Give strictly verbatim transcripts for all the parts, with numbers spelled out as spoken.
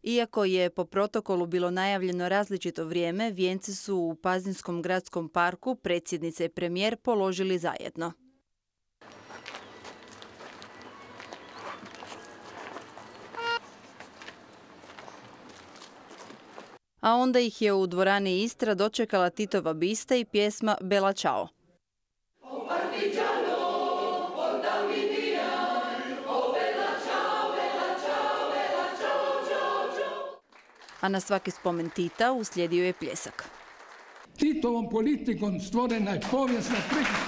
Iako je po protokolu bilo najavljeno različito vrijeme, vijence su u Pazinskom gradskom parku predsjednica i premijer položili zajedno. A onda ih je u dvorani Istra dočekala Titova bista i pjesma Bella Ciao. A na svaki spomen Tita uslijedio je pljesak. Titovom politikom stvorena je povijesna prilika.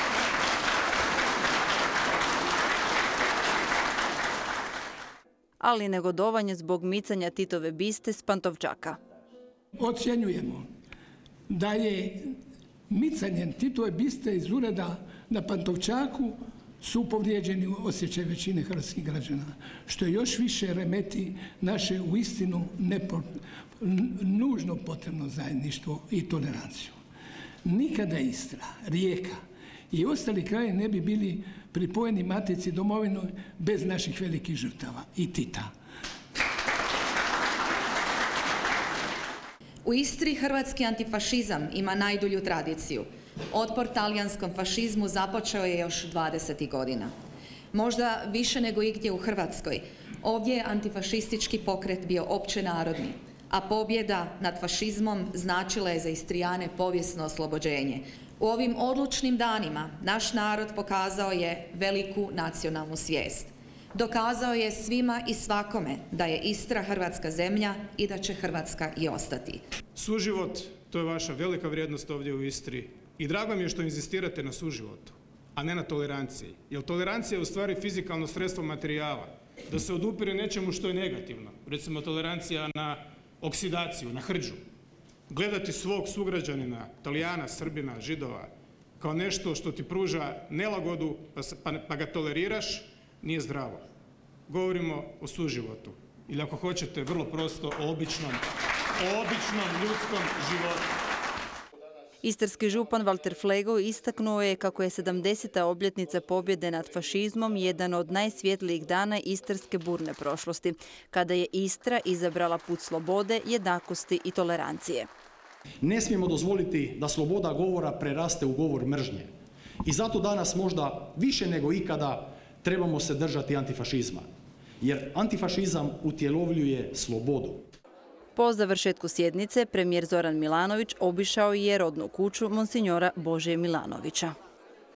Ali negodovanje zbog micanja Titove biste s Pantovčaka. Ocjenjujemo da je micanjem Titove biste iz ureda na Pantovčaku su povrijeđeni osjećaj većine hrvatskih građana, što je još više remeti naše uistinu nepo, nužno potrebno zajedništvo i toleranciju. Nikada Istra, Rijeka i ostali krajevi ne bi bili pripojeni Matici domovinoj bez naših velikih žrtava i Tita. U Istri hrvatski antifašizam ima najdulju tradiciju. Otpor talijanskom fašizmu započeo je još dvadesetih godina. Možda više nego igdje u Hrvatskoj. Ovdje je antifašistički pokret bio općenarodni, a pobjeda nad fašizmom značila je za Istrijane povijesno oslobođenje. U ovim odlučnim danima naš narod pokazao je veliku nacionalnu svijest. Dokazao je svima i svakome da je Istra hrvatska zemlja i da će Hrvatska i ostati. Suživot, to je vaša velika vrijednost ovdje u Istri. I drago mi je što inzistirate na suživotu, a ne na toleranciji. Jer tolerancija je u stvari fizikalno sredstvo materijala. Da se odupire nečemu što je negativno. Recimo tolerancija na oksidaciju, na hrđu. Gledati svog sugrađanina, Talijana, Srbina, Židova, kao nešto što ti pruža nelagodu pa, pa, pa ga toleriraš, nije zdravo. Govorimo o suživotu. Ili ako hoćete, vrlo prosto o običnom, o običnom ljudskom životu. Istarski župan Valter Flego istaknuo je kako je sedamdeseta obljetnica pobjede nad fašizmom jedan od najsvjetlijih dana istarske burne prošlosti, kada je Istra izabrala put slobode, jednakosti i tolerancije. Ne smijemo dozvoliti da sloboda govora preraste u govor mržnje. I zato danas možda više nego ikada trebamo se držati antifašizma. Jer antifašizam utjelovljuje slobodu. Po završetku sjednice premijer Zoran Milanović obišao je rodnu kuću monsinjora Božije Milanovića.